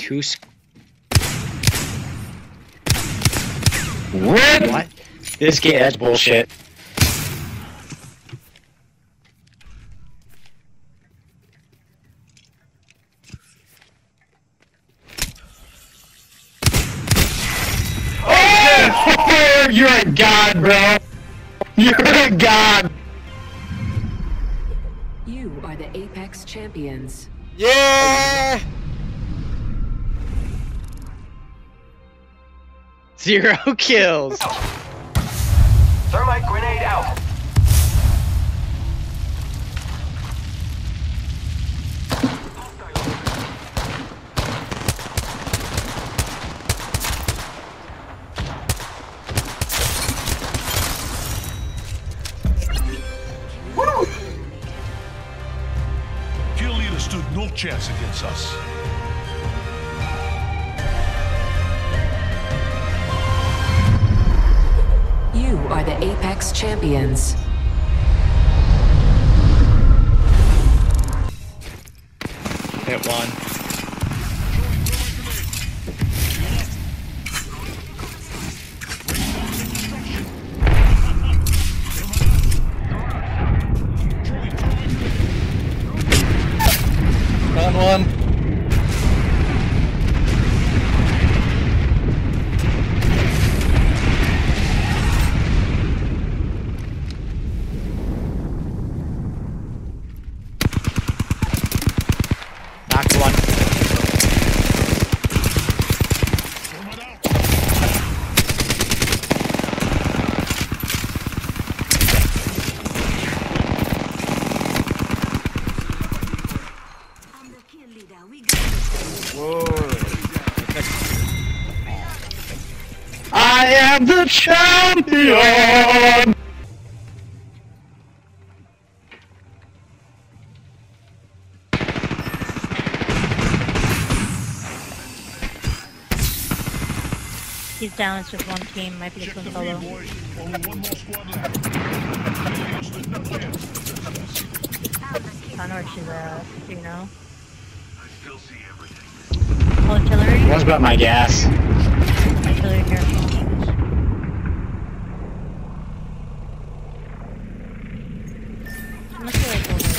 What? This game, that's bullshit. Oh, you're a god, bro. You're a god. You are the Apex champions. Yeah! 0 kills. Thermite grenade out. Kill leader stood no chance against us. You are the Apex champions. Hit one. Found one. Knocked one. I am the champion! He's down, it's just one team, might be just one solo. Only one more squad left. I don't know where she's at, do you know? Artillery? One's about my gas. Artillery, careful. Must be like over.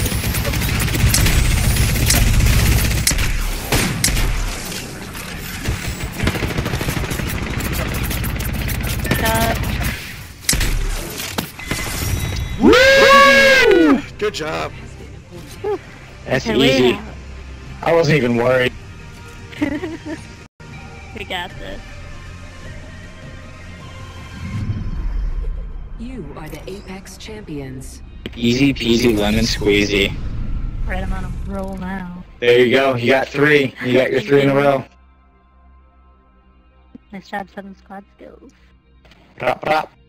Woo! Good job. That's Okay, we easy. have- I wasn't even worried. We got this. You are the Apex champions. Easy peasy lemon squeezy. Right, I'm on a roll now. There you go. You got 3. You got your 3 in a row. Nice job, 7 squad skills. Prop, prop.